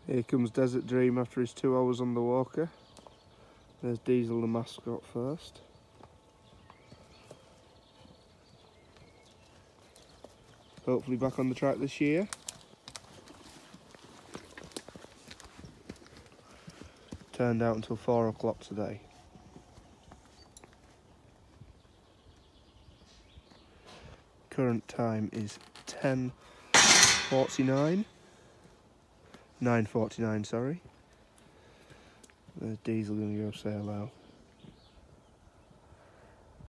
Here comes Desert Dream after his 2 hours on the walker. There's Diesel the mascot first. Hopefully back on the track this year. Turned out until 4 o'clock today. Current time is 10:49. 9:49, sorry. There's Diesel going to go say hello.